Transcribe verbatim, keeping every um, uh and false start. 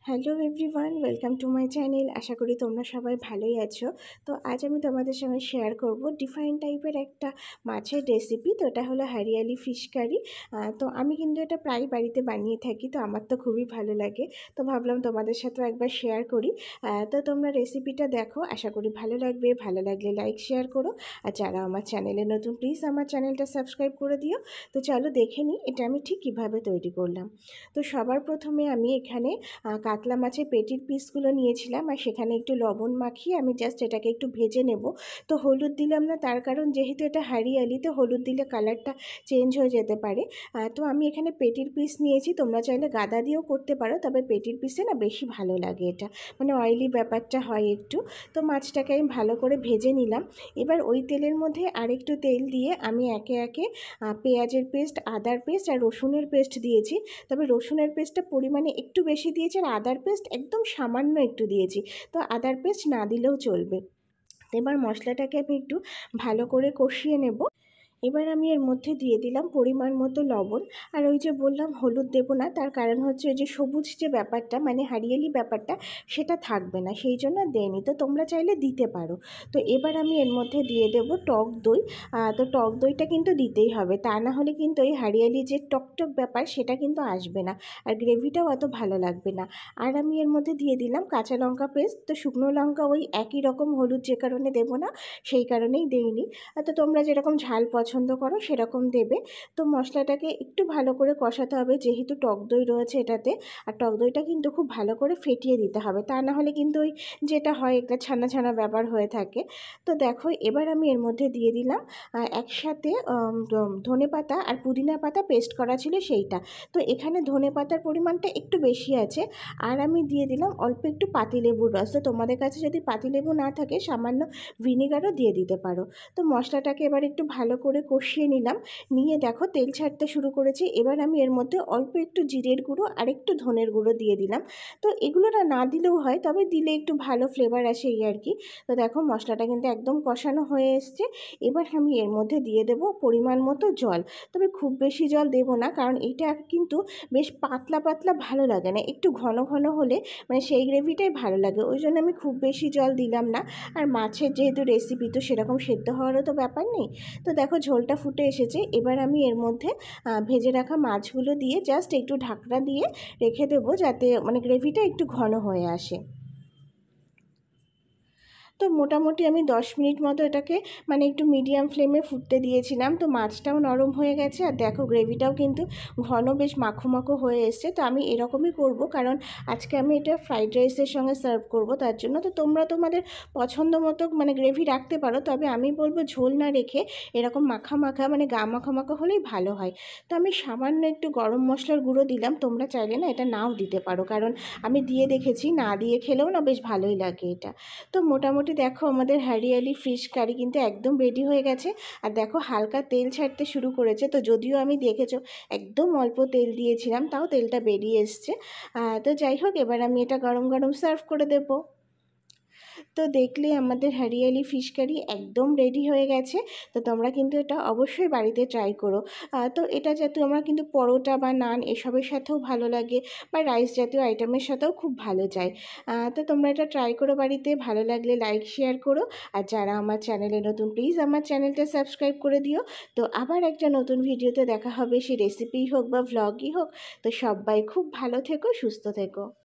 Hello everyone, welcome to my channel. আশা করি তোমরা সবাই ভালোই আছো। তো আজ আমি তোমাদের সঙ্গে শেয়ার করব ডিফারেন্ট টাইপের একটা মাছের রেসিপি। তো এটা হলো হরিয়ালি ফিশ কারি। তো আমি কিন্তু এটা প্রায় বাড়িতে বানিয়ে থাকি, তো আমার তো খুবই ভালো লাগে। তো ভাবলাম তোমাদের সাথেও একবার শেয়ার করি। তো তোমরা রেসিপিটা দেখো, আশা করি ভালো লাগবে। ভালো লাগলে লাইক শেয়ার করো, আর যারা আমার চ্যানেলে নতুন প্লিজ আমার চ্যানেলটা সাবস্ক্রাইব করে দিও। তো চলো দেখে নিই এটা আমি ঠিক কীভাবে তৈরি করলাম। তো সবার প্রথমে আমি এখানে কাতলা মাছের পেটির পিসগুলো নিয়েছিলাম, আর সেখানে একটু লবণ মাখিয়ে আমি জাস্ট এটাকে একটু ভেজে নেব। তো হলুদ দিলাম না, তার কারণ যেহেতু এটা হারিয়ালি, তো হলুদ দিলে কালারটা চেঞ্জ হয়ে যেতে পারে। তো আমি এখানে পেটির পিস নিয়েছি, তোমরা চাইলে গাদা দিয়েও করতে পারো, তবে পেটির পিসে না বেশি ভালো লাগে, এটা মানে অয়েলি ব্যাপারটা হয় একটু। তো মাছটাকে আমি ভালো করে ভেজে নিলাম। এবার ওই তেলের মধ্যে আরেকটু তেল দিয়ে আমি একে একে পেঁয়াজের পেস্ট, আদার পেস্ট আর রসুনের পেস্ট দিয়েছি। তবে রসুনের পেস্টটা পরিমাণে একটু বেশি দিয়েছি, আর আদার পেস্ট একদম সামান্য একটু দিয়েছি। তো আদার পেস্ট না দিলেও চলবে। এবার মশলাটাকে আমি একটু ভালো করে কষিয়ে নেব। এবার আমি এর মধ্যে দিয়ে দিলাম পরিমাণ মতো লবণ। আর ওই যে বললাম হলুদ দেবো না, তার কারণ হচ্ছে ওই যে সবুজ যে ব্যাপারটা মানে হারিয়ালি ব্যাপারটা সেটা থাকবে না, সেই জন্য দেয়নি। তো তোমরা চাইলে দিতে পারো। তো এবার আমি এর মধ্যে দিয়ে দেব টক দই। তো টক দইটা কিন্তু দিতেই হবে, তা না হলে কিন্তু এই হারিয়ালি যে টকটক ব্যাপার সেটা কিন্তু আসবে না, আর গ্রেভিটাও অত ভালো লাগবে না। আর আমি এর মধ্যে দিয়ে দিলাম কাঁচা লঙ্কা পেস্ট। তো শুকনো লঙ্কা ওই একই রকম, হলুদ যে কারণে দেবো না সেই কারণেই দেইনি। তো তোমরা যেরকম ঝাল পছন্দ করো সেরকম দেবে। তো মশলাটাকে একটু ভালো করে কষাতে হবে, যেহেতু টক দই রয়েছে এটাতে। আর টক দইটা কিন্তু খুব ভালো করে ফেটিয়ে দিতে হবে, তা না হলে কিন্তু ওই যেটা হয় একটা ছানা ছানা ব্যাপার হয়ে থাকে। তো দেখো এবার আমি এর মধ্যে দিয়ে দিলাম একসাথে ধনে পাতা আর পুদিনা পাতা পেস্ট করা ছিল সেইটা। তো এখানে ধনে পাতার পরিমাণটা একটু বেশি আছে। আর আমি দিয়ে দিলাম অল্প একটু পাতিলেবুর রস। তো তোমাদের কাছে যদি পাতিলেবু না থাকে সামান্য ভিনিগারও দিয়ে দিতে পারো। তো মশলাটাকে এবার একটু ভালো করে কষিয়ে নিলাম। নিয়ে দেখো তেল ছাড়তে শুরু করেছে। এবার আমি এর মধ্যে অল্প একটু জিরের গুঁড়ো আর একটু ধনের গুঁড়ো দিয়ে দিলাম। তো এগুলো না না দিলেও হয়, তবে দিলে একটু ভালো ফ্লেভার আসে এই আর কি। তো দেখো মশলাটা কিন্তু একদম কষানো হয়ে এসছে। এবার আমি এর মধ্যে দিয়ে দেব পরিমাণ মতো জল। তবে খুব বেশি জল দেব না, কারণ এইটা কিন্তু বেশ পাতলা পাতলা ভালো লাগে না, একটু ঘন ঘন হলে মানে সেই গ্রেভিটাই ভালো লাগে, ওই জন্য আমি খুব বেশি জল দিলাম না। আর মাছের যেহেতু রেসিপি, তো সেরকম সেদ্ধ হওয়ারও তো ব্যাপার নেই। তো দেখো ঝোলটা ফুটে এসেছে। এবার আমি এর মধ্যে ভেজে রাখা মাছগুলো দিয়ে জাস্ট একটু ঢাকনা দিয়ে রেখে দেবো, যাতে মানে গ্রেভিটা একটু ঘন হয়ে আসে। তো মোটামুটি আমি দশ মিনিট মতো এটাকে মানে একটু মিডিয়াম ফ্লেমে ফুটতে দিয়েছিলাম। তো মাছটাও নরম হয়ে গেছে, আর দেখো গ্রেভিটাও কিন্তু ঘন বেশ মাখো মাখো হয়ে এসছে। তো আমি এরকমই করব, কারণ আজকে আমি এটা ফ্রাইড রাইসের সঙ্গে সার্ভ করব, তার জন্য। তো তোমরা তোমাদের পছন্দ মতো মানে গ্রেভি রাখতে পারো, তবে আমি বলবো ঝোল না রেখে এরকম মাখা মাখা মানে গা মাখা মাখা হলেই ভালো হয়। তো আমি সামান্য একটু গরম মশলার গুঁড়ো দিলাম, তোমরা চাইলে না এটা নাও দিতে পারো, কারণ আমি দিয়ে দেখেছি না দিয়ে খেলেও না বেশ ভালোই লাগে এটা। তো মোটামুটি দেখো আমাদের হরিয়ালি ফিশ কারি কিন্তু একদম রেডি হয়ে গেছে। আর দেখো হালকা তেল ছাড়তে শুরু করেছে। তো যদিও আমি দেখেছো একদম অল্প তেল দিয়েছিলাম, তাও তেলটা বেরিয়ে এসছে। তো যাই হোক, এবার আমি এটা গরম গরম সার্ভ করে দেবো। তো দেখলে আমাদের হরিয়ালি ফিশ কারি একদম রেডি হয়ে গেছে। তো তোমরা কিন্তু এটা অবশ্যই বাড়িতে ট্রাই করো। তো এটা যাতে আমরা কিন্তু পরোটা বা নান এসবের সাথেও ভালো লাগে, বা রাইস জাতীয় আইটেমের সাথেও খুব ভালো যায়। তো তোমরা এটা ট্রাই করো বাড়িতে। ভালো লাগলে লাইক শেয়ার করো, আর যারা আমার চ্যানেলে নতুন প্লিজ আমার চ্যানেলটা সাবস্ক্রাইব করে দিও। তো আবার একটা নতুন ভিডিওতে দেখা হবে, সে রেসিপিই হোক বা ভ্লগই হোক। তো সবাই খুব ভালো থেকো, সুস্থ থেকো।